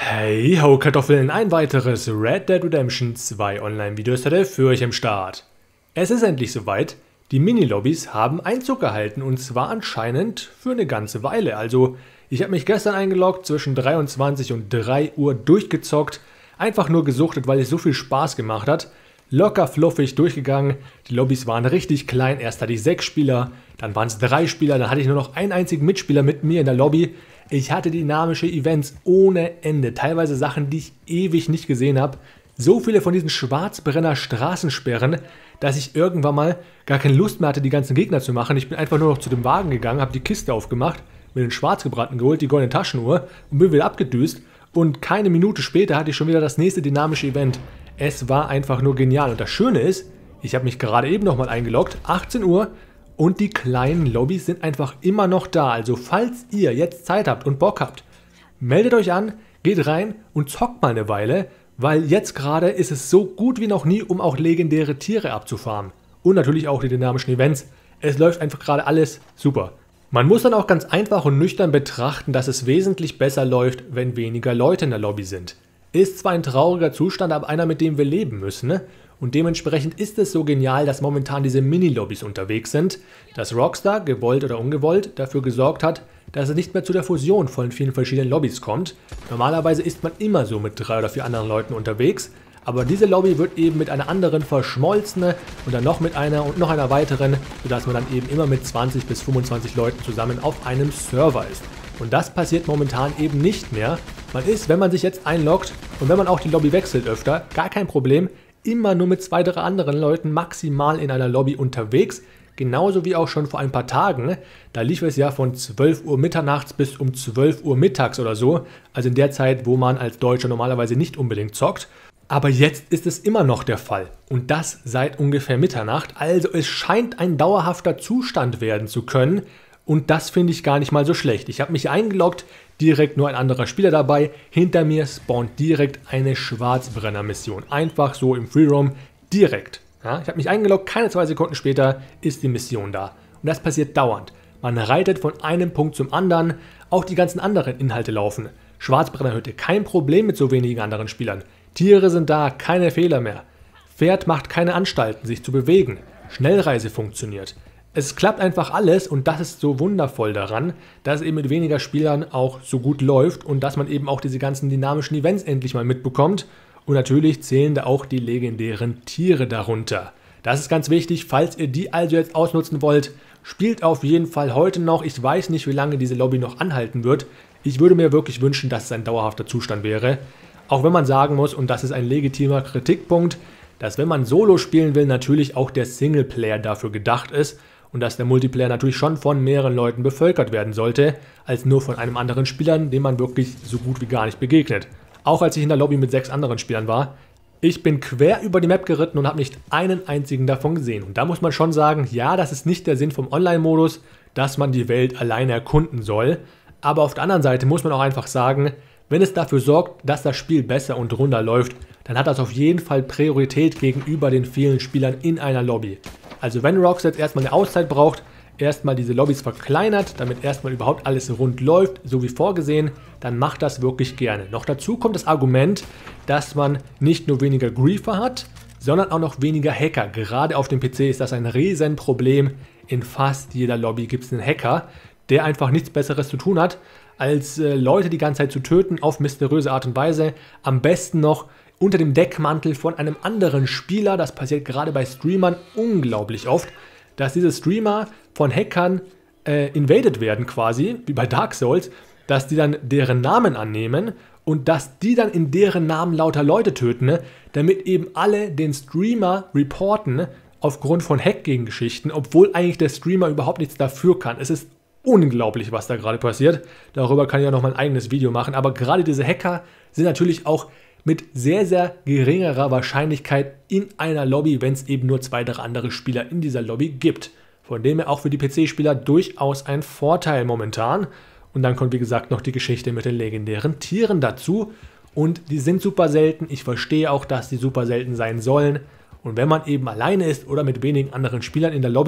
Hey ho Kartoffeln, ein weiteres Red Dead Redemption 2 Online-Video ist heute für euch im Start. Es ist endlich soweit, die Mini-Lobbys haben Einzug gehalten und zwar anscheinend für eine ganze Weile. Also ich habe mich gestern eingeloggt, zwischen 23 und 3 Uhr durchgezockt, einfach nur gesuchtet, weil es so viel Spaß gemacht hat. Locker fluffig durchgegangen, die Lobbys waren richtig klein, erst hatte ich 6 Spieler, dann waren es 3 Spieler, dann hatte ich nur noch einen einzigen Mitspieler mit mir in der Lobby. Ich hatte dynamische Events ohne Ende, teilweise Sachen, die ich ewig nicht gesehen habe. So viele von diesen Schwarzbrenner Straßensperren, dass ich irgendwann mal gar keine Lust mehr hatte, die ganzen Gegner zu machen. Ich bin einfach nur noch zu dem Wagen gegangen, habe die Kiste aufgemacht, mir den Schwarzgebrannten geholt, die goldene Taschenuhr und bin wieder abgedüst. Und keine Minute später hatte ich schon wieder das nächste dynamische Event. Es war einfach nur genial. Und das Schöne ist, ich habe mich gerade eben nochmal eingeloggt, 18 Uhr. Und die kleinen Lobbys sind einfach immer noch da. Also falls ihr jetzt Zeit habt und Bock habt, meldet euch an, geht rein und zockt mal eine Weile, weil jetzt gerade ist es so gut wie noch nie, um auch legendäre Tiere abzufarmen. Und natürlich auch die dynamischen Events. Es läuft einfach gerade alles super. Man muss dann auch ganz einfach und nüchtern betrachten, dass es wesentlich besser läuft, wenn weniger Leute in der Lobby sind. Ist zwar ein trauriger Zustand, aber einer, mit dem wir leben müssen, ne? Und dementsprechend ist es so genial, dass momentan diese Mini-Lobbys unterwegs sind, dass Rockstar, gewollt oder ungewollt, dafür gesorgt hat, dass es nicht mehr zu der Fusion von vielen verschiedenen Lobbys kommt. Normalerweise ist man immer so mit 3 oder 4 anderen Leuten unterwegs, aber diese Lobby wird eben mit einer anderen verschmolzen und dann noch mit einer und noch einer weiteren, sodass man dann eben immer mit 20 bis 25 Leuten zusammen auf einem Server ist. Und das passiert momentan eben nicht mehr. Man ist, wenn man sich jetzt einloggt und wenn man auch die Lobby wechselt öfter, gar kein Problem, immer nur mit 2, 3 anderen Leuten maximal in einer Lobby unterwegs. Genauso wie auch schon vor ein paar Tagen. Da lief es ja von 12 Uhr mitternachts bis um 12 Uhr mittags oder so. Also in der Zeit, wo man als Deutscher normalerweise nicht unbedingt zockt. Aber jetzt ist es immer noch der Fall. Und das seit ungefähr Mitternacht. Also es scheint ein dauerhafter Zustand werden zu können. Und das finde ich gar nicht mal so schlecht. Ich habe mich eingeloggt, direkt nur ein anderer Spieler dabei. Hinter mir spawnt direkt eine Schwarzbrenner-Mission. Einfach so im Freeroam, direkt. Ja, ich habe mich eingeloggt, keine 2 Sekunden später ist die Mission da. Und das passiert dauernd. Man reitet von einem Punkt zum anderen. Auch die ganzen anderen Inhalte laufen. Schwarzbrennerhütte, kein Problem mit so wenigen anderen Spielern. Tiere sind da, keine Fehler mehr. Pferd macht keine Anstalten, sich zu bewegen. Schnellreise funktioniert. Es klappt einfach alles und das ist so wundervoll daran, dass es eben mit weniger Spielern auch so gut läuft und dass man eben auch diese ganzen dynamischen Events endlich mal mitbekommt. Und natürlich zählen da auch die legendären Tiere darunter. Das ist ganz wichtig, falls ihr die also jetzt ausnutzen wollt, spielt auf jeden Fall heute noch. Ich weiß nicht, wie lange diese Lobby noch anhalten wird. Ich würde mir wirklich wünschen, dass es ein dauerhafter Zustand wäre. Auch wenn man sagen muss, und das ist ein legitimer Kritikpunkt, dass wenn man Solo spielen will, natürlich auch der Singleplayer dafür gedacht ist. Und dass der Multiplayer natürlich schon von mehreren Leuten bevölkert werden sollte, als nur von einem anderen Spieler, dem man wirklich so gut wie gar nicht begegnet. Auch als ich in der Lobby mit 6 anderen Spielern war. Ich bin quer über die Map geritten und habe nicht einen einzigen davon gesehen. Und da muss man schon sagen, ja, das ist nicht der Sinn vom Online-Modus, dass man die Welt alleine erkunden soll. Aber auf der anderen Seite muss man auch einfach sagen, wenn es dafür sorgt, dass das Spiel besser und runder läuft, dann hat das auf jeden Fall Priorität gegenüber den vielen Spielern in einer Lobby. Also wenn Rockstar jetzt erstmal eine Auszeit braucht, erstmal diese Lobbys verkleinert, damit erstmal überhaupt alles rund läuft, so wie vorgesehen, dann macht das wirklich gerne. Noch dazu kommt das Argument, dass man nicht nur weniger Griefer hat, sondern auch noch weniger Hacker. Gerade auf dem PC ist das ein Riesenproblem. In fast jeder Lobby gibt es einen Hacker, der einfach nichts Besseres zu tun hat, als Leute die ganze Zeit zu töten auf mysteriöse Art und Weise. Am besten noch unter dem Deckmantel von einem anderen Spieler. Das passiert gerade bei Streamern unglaublich oft, dass diese Streamer von Hackern invaded werden quasi, wie bei Dark Souls, dass die dann deren Namen annehmen und dass die dann in deren Namen lauter Leute töten, ne, damit eben alle den Streamer reporten aufgrund von Hack-Gegengeschichten, obwohl eigentlich der Streamer überhaupt nichts dafür kann. Es ist unglaublich, was da gerade passiert. Darüber kann ich ja noch mal ein eigenes Video machen. Aber gerade diese Hacker sind natürlich auch mit sehr, sehr geringerer Wahrscheinlichkeit in einer Lobby, wenn es eben nur 2, 3 andere Spieler in dieser Lobby gibt. Von dem her auch für die PC-Spieler durchaus ein Vorteil momentan. Und dann kommt, wie gesagt, noch die Geschichte mit den legendären Tieren dazu. Und die sind super selten. Ich verstehe auch, dass die super selten sein sollen. Und wenn man eben alleine ist oder mit wenigen anderen Spielern in der Lobby,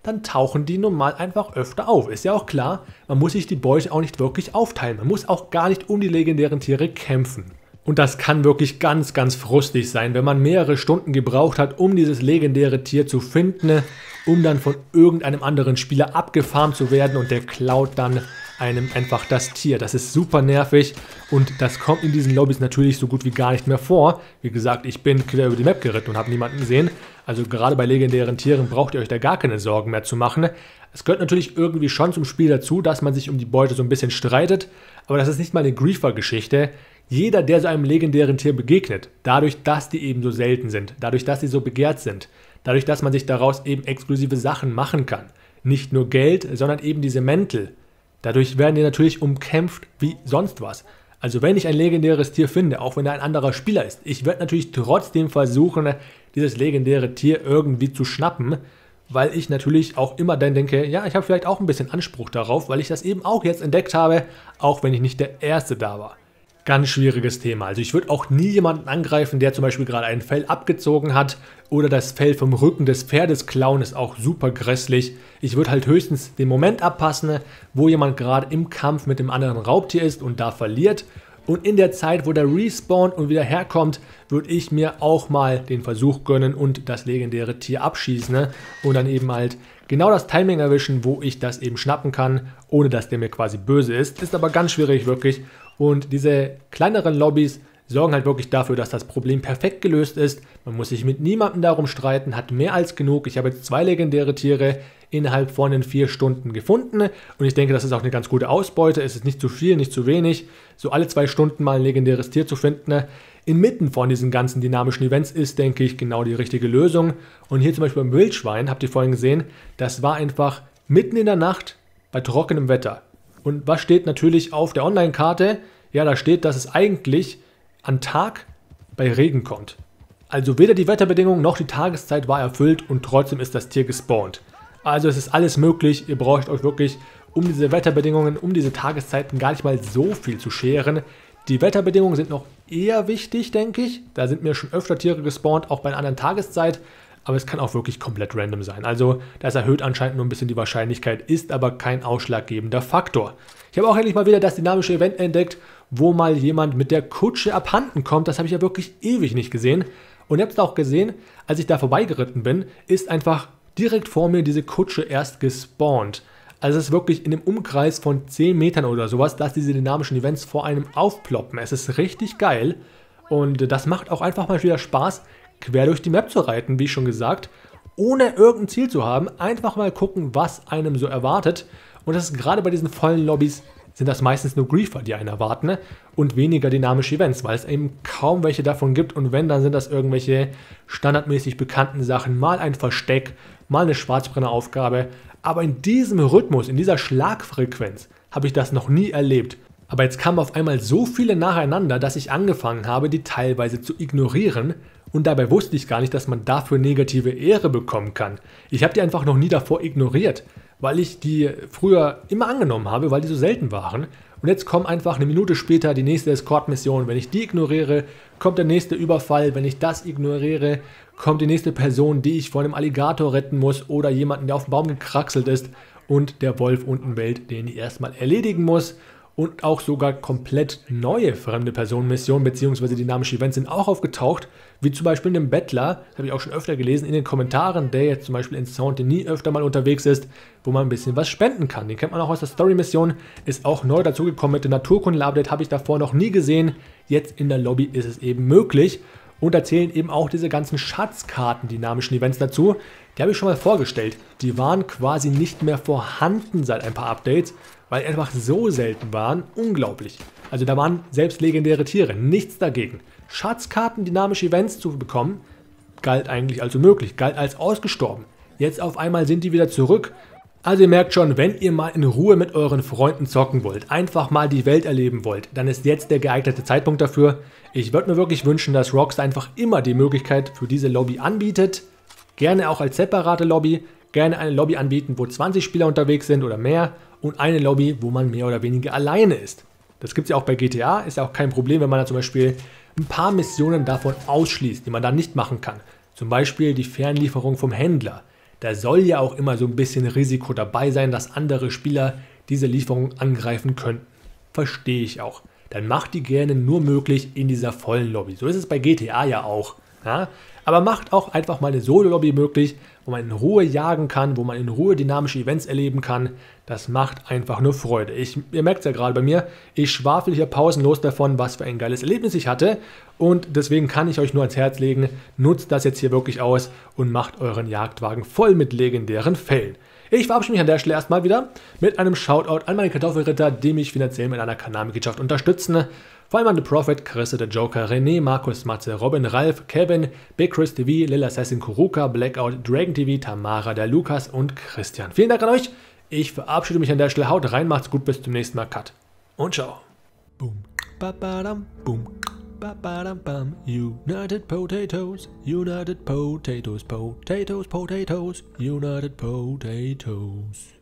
dann tauchen die normal einfach öfter auf. Ist ja auch klar, man muss sich die Beute auch nicht wirklich aufteilen. Man muss auch gar nicht um die legendären Tiere kämpfen. Und das kann wirklich ganz, ganz frustig sein, wenn man mehrere Stunden gebraucht hat, um dieses legendäre Tier zu finden, um dann von irgendeinem anderen Spieler abgefarmt zu werden und der klaut dann einem einfach das Tier. Das ist super nervig und das kommt in diesen Lobbys natürlich so gut wie gar nicht mehr vor. Wie gesagt, ich bin quer über die Map geritten und habe niemanden gesehen. Also gerade bei legendären Tieren braucht ihr euch da gar keine Sorgen mehr zu machen. Es gehört natürlich irgendwie schon zum Spiel dazu, dass man sich um die Beute so ein bisschen streitet, aber das ist nicht mal eine Griefer-Geschichte. Jeder, der so einem legendären Tier begegnet, dadurch, dass die eben so selten sind, dadurch, dass sie so begehrt sind, dadurch, dass man sich daraus eben exklusive Sachen machen kann, nicht nur Geld, sondern eben diese Mäntel, dadurch werden die natürlich umkämpft wie sonst was. Also wenn ich ein legendäres Tier finde, auch wenn er ein anderer Spieler ist, ich werde natürlich trotzdem versuchen, dieses legendäre Tier irgendwie zu schnappen, weil ich natürlich auch immer dann denke, ja, ich habe vielleicht auch ein bisschen Anspruch darauf, weil ich das eben auch jetzt entdeckt habe, auch wenn ich nicht der Erste da war. Ganz schwieriges Thema. Also ich würde auch nie jemanden angreifen, der zum Beispiel gerade ein Fell abgezogen hat oder das Fell vom Rücken des Pferdes klauen, ist auch super grässlich. Ich würde halt höchstens den Moment abpassen, wo jemand gerade im Kampf mit dem anderen Raubtier ist und da verliert. Und in der Zeit, wo der respawnt und wieder herkommt, würde ich mir auch mal den Versuch gönnen und das legendäre Tier abschießen und dann eben halt genau das Timing erwischen, wo ich das eben schnappen kann, ohne dass der mir quasi böse ist. Ist aber ganz schwierig wirklich. Und diese kleineren Lobbys sorgen halt wirklich dafür, dass das Problem perfekt gelöst ist. Man muss sich mit niemandem darum streiten, hat mehr als genug. Ich habe jetzt 2 legendäre Tiere innerhalb von den 4 Stunden gefunden und ich denke, das ist auch eine ganz gute Ausbeute. Es ist nicht zu viel, nicht zu wenig. So alle 2 Stunden mal ein legendäres Tier zu finden, inmitten von diesen ganzen dynamischen Events ist, denke ich, genau die richtige Lösung. Und hier zum Beispiel beim Wildschwein, habt ihr vorhin gesehen, das war einfach mitten in der Nacht bei trockenem Wetter. Und was steht natürlich auf der Online-Karte? Ja, da steht, dass es eigentlich an Tag bei Regen kommt. Also weder die Wetterbedingungen noch die Tageszeit war erfüllt und trotzdem ist das Tier gespawnt. Also es ist alles möglich, ihr braucht euch wirklich um diese Wetterbedingungen, um diese Tageszeiten gar nicht mal so viel zu scheren. Die Wetterbedingungen sind noch eher wichtig, denke ich. Da sind mir schon öfter Tiere gespawnt, auch bei einer anderen Tageszeit. Aber es kann auch wirklich komplett random sein. Also das erhöht anscheinend nur ein bisschen die Wahrscheinlichkeit, ist aber kein ausschlaggebender Faktor. Ich habe auch endlich mal wieder das dynamische Event entdeckt, wo mal jemand mit der Kutsche abhanden kommt. Das habe ich ja wirklich ewig nicht gesehen. Und ihr habt es auch gesehen, als ich da vorbeigeritten bin, ist einfach direkt vor mir diese Kutsche erst gespawnt. Also es ist wirklich in dem Umkreis von 10 Metern oder sowas, dass diese dynamischen Events vor einem aufploppen. Es ist richtig geil und das macht auch einfach mal wieder Spaß, quer durch die Map zu reiten, wie schon gesagt, ohne irgendein Ziel zu haben, einfach mal gucken, was einem so erwartet. Und das ist gerade bei diesen vollen Lobbys, sind das meistens nur Griefer, die einen erwarten und weniger dynamische Events, weil es eben kaum welche davon gibt und wenn, dann sind das irgendwelche standardmäßig bekannten Sachen, mal ein Versteck, mal eine Schwarzbrenneraufgabe, aber in diesem Rhythmus, in dieser Schlagfrequenz habe ich das noch nie erlebt. Aber jetzt kamen auf einmal so viele nacheinander, dass ich angefangen habe, die teilweise zu ignorieren und dabei wusste ich gar nicht, dass man dafür negative Ehre bekommen kann. Ich habe die einfach noch nie davor ignoriert, weil ich die früher immer angenommen habe, weil die so selten waren. Und jetzt kommt einfach eine Minute später die nächste Escort-Mission. Wenn ich die ignoriere, kommt der nächste Überfall. Wenn ich das ignoriere, kommt die nächste Person, die ich vor einem Alligator retten muss oder jemanden, der auf dem Baum gekraxelt ist und der Wolf unten bellt, den ich erstmal erledigen muss. Und auch sogar komplett neue fremde Personenmissionen bzw. dynamische Events sind auch aufgetaucht, wie zum Beispiel einem Bettler, das habe ich auch schon öfter gelesen in den Kommentaren, der jetzt zum Beispiel in Saint-Denis öfter mal unterwegs ist, wo man ein bisschen was spenden kann. Den kennt man auch aus der Story-Mission, ist auch neu dazugekommen mit dem Naturkunde-Update, habe ich davor noch nie gesehen. Jetzt in der Lobby ist es eben möglich. Und da zählen eben auch diese ganzen Schatzkarten, dynamischen Events dazu. Die habe ich schon mal vorgestellt. Die waren quasi nicht mehr vorhanden seit ein paar Updates, weil die einfach so selten waren. Unglaublich. Also da waren selbst legendäre Tiere. Nichts dagegen. Schatzkarten, dynamische Events zu bekommen, galt eigentlich als unmöglich, galt als ausgestorben. Jetzt auf einmal sind die wieder zurück. Also ihr merkt schon, wenn ihr mal in Ruhe mit euren Freunden zocken wollt, einfach mal die Welt erleben wollt, dann ist jetzt der geeignete Zeitpunkt dafür. Ich würde mir wirklich wünschen, dass Rockstar einfach immer die Möglichkeit für diese Lobby anbietet. Gerne auch als separate Lobby, gerne eine Lobby anbieten, wo 20 Spieler unterwegs sind oder mehr und eine Lobby, wo man mehr oder weniger alleine ist. Das gibt es ja auch bei GTA, ist ja auch kein Problem, wenn man da zum Beispiel ein paar Missionen davon ausschließt, die man dann nicht machen kann. Zum Beispiel die Fernlieferung vom Händler. Da soll ja auch immer so ein bisschen Risiko dabei sein, dass andere Spieler diese Lieferung angreifen könnten. Verstehe ich auch. Dann macht die gerne nur möglich in dieser vollen Lobby. So ist es bei GTA ja auch. Ja? Aber macht auch einfach mal eine Solo-Lobby möglich, wo man in Ruhe jagen kann, wo man in Ruhe dynamische Events erleben kann. Das macht einfach nur Freude. Ihr merkt es ja gerade bei mir, ich schwafel hier pausenlos davon, was für ein geiles Erlebnis ich hatte. Und deswegen kann ich euch nur ans Herz legen, nutzt das jetzt hier wirklich aus und macht euren Jagdwagen voll mit legendären Fällen. Ich verabschiede mich an der Stelle erstmal wieder mit einem Shoutout an meine Kartoffelritter, die mich finanziell mit einer Kanalmitgliedschaft unterstützen. Vor allem an The Prophet, Chrisse, der Joker, René, Markus, Matze, Robin, Ralf, Kevin, Big Chris TV, Lil Assassin, Kuruka, Blackout, Dragon TV, Tamara, der Lukas und Christian. Vielen Dank an euch. Ich verabschiede mich an der Stelle. Haut rein, macht's gut, bis zum nächsten Mal. Cut. Und ciao. Boom. Ba-ba-dam, boom. Ba-ba-dam-bam. United Potatoes, United Potatoes, Potatoes, Potatoes, United Potatoes.